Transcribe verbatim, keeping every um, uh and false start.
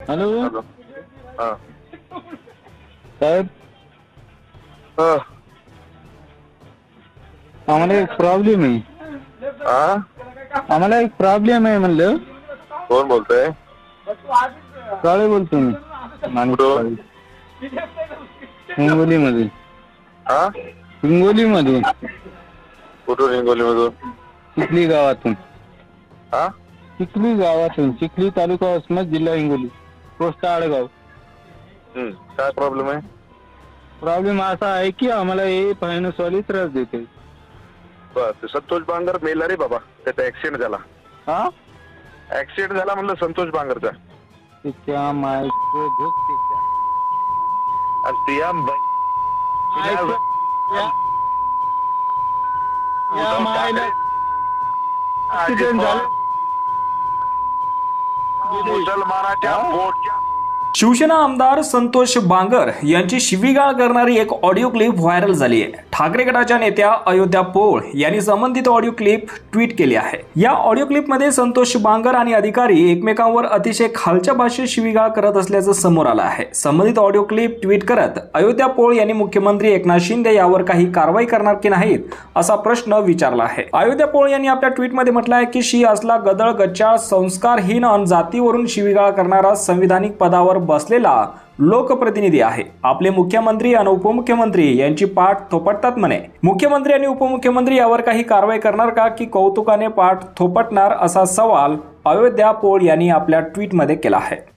Hello hello. हा साहेब, हा आम्हाला एक प्रॉब्लेम आहे. हा आम्हाला एक प्रॉब्लेम आहे म्हणलं. कोण बोलतोय? काळे बोलतो मी, माणिक कुठून? काळे, हिंगोली मध्ये. हा हिंगोली मध्ये. कुठून हिंगोली मधून? चिखली गावातून. हा चिखली गावातून, चिखली तालुका वसमत, जिल्हा हिंगोली, पोस्ट आडगाव. हम्म काय प्रॉब्लेम आहे? प्रॉब्लेम असा आहे की आम्हाला हे फायनान्सवाले त्रास देते. बर, संतोष बांगर मेला रे बाबा, त्याचा ऍक्सिडेंट झाला. हा ऍक्सिडेंट झाला म्हणलं संतोष बांगरचा. तिच्या मायचं भूत तिच्या. आणि त्या ब- आयचं- या- या उद्धव मायला ठाकरे, अजित ऍक्सिडेंट पवार, झालं. मुसलमानाच्या हा? पोटच्या. शिवसेना आमदार संतोष बांगर यांची शिवीगाळ करणारी एक ऑडिओ क्लिप व्हायरल झाली आहे. ठाकरे गटाच्या नेत्या अयोध्या पोळ यांनी संबंधित ऑडिओ क्लिप ट्विट केली आहे. या ऑडिओ क्लिपमध्ये संतोष बांगर आणि अधिकारी एकमेकांवर अतिशय खालच्या भाषेत शिवीगाळ करत असल्याचं समोर आलं आहे. संबंधित ऑडिओ क्लिप ट्विट करत अयोध्या पोळ यांनी मुख्यमंत्री एकनाथ शिंदे यावर काही कारवाई करणार की नाहीत असा प्रश्न विचारला आहे. अयोध्या पोळ यांनी आपल्या ट्विटमध्ये म्हटलं आहे की शी असला गदळ गच्चाळ संस्कारहीन अन जातीवरून शिवीगाळ करणारा संविधानिक पदावर बसलेला लोकप्रतिनिधी आहे. आपले मुख्यमंत्री आणि उपमुख्यमंत्री यांची पाठ थोपटतात म्हणे. मुख्यमंत्री आणि उपमुख्यमंत्री यावर काही कारवाई करणार का की कौतुकाने पाठ थोपटणार, असा सवाल अयोध्या पोळ यांनी आपल्या ट्विटमध्ये केला आहे.